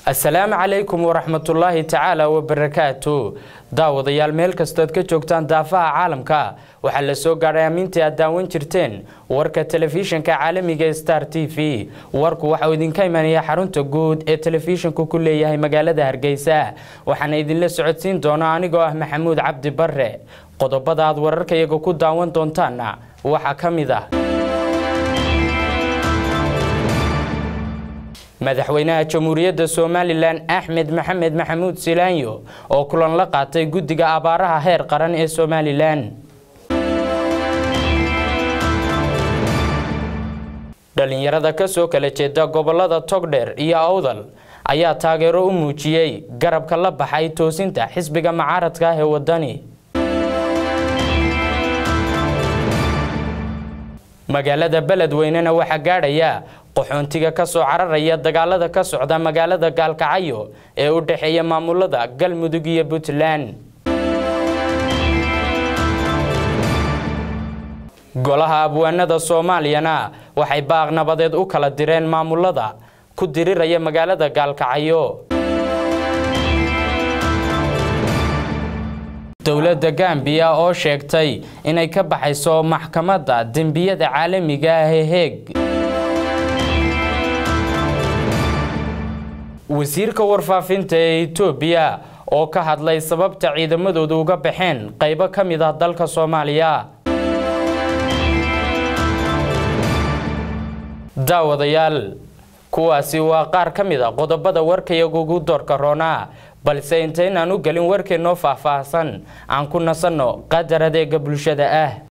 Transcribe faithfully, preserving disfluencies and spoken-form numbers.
السلام عليكم ورحمة الله تعالى وبركاته. daawadayaal meel kastood ka joogtaan daafaha caalamka waxa la soo gaaray amintii aad daawan jirteen warka telefishinka caalamiga Star T V. warku waxa uu idinka imanaya xarunta guud ee telefishinka ku leeyahay magaalada Hargeysa. waxaan idin la socodsiin doonaa anigoo ah Maxamuud Cabdi Barre. qodobada aad wararkayaga ku daawan doontaana waxa kamid ah madaxweynaha Jamhuuriyadda Soomaaliland Axmed Maxamed Maxamuud Silaanyo oo kulan la qaatay guddiga abaaraha heer qaran ee Soomaaliland. dhalinyarada ka soo kala jeeda gobolada Togdheer iyo Awdal ayaa taageero u muujiyay garabka la baxay toosinta xisbiga mucaaradka ah ee wadani. magaalada Beledweynena waxa gaadhaya qoxoontiga ka soo cararaya dagaalada ka socda magaalada Gaalkacyo ee u dhaxeeya maamulada Galmudug iyo Puntland. golaha abwaanada Soomaaliyana waxay baaq nabadeed u kala direen maamulada ku diriraya magaalada Gaalkacyo. dawladda Gambia oo sheegtay inay ka baxayso maxkamadda dambiyada caalamiga ah ee Hague. wasiirka warfaafinta ee Itoobiya oo ka hadlay sababta ciidamadooda uga baxeen qaybo kamid ah dalka Soomaaliya. daawadayaal kuwaasi waa qaar kamid ah qodobada warkayaga ugu doorka roona balse intaynaan u galin warkeeno faahfaahsan aan ku nasanno qadar adeega bulshada ah.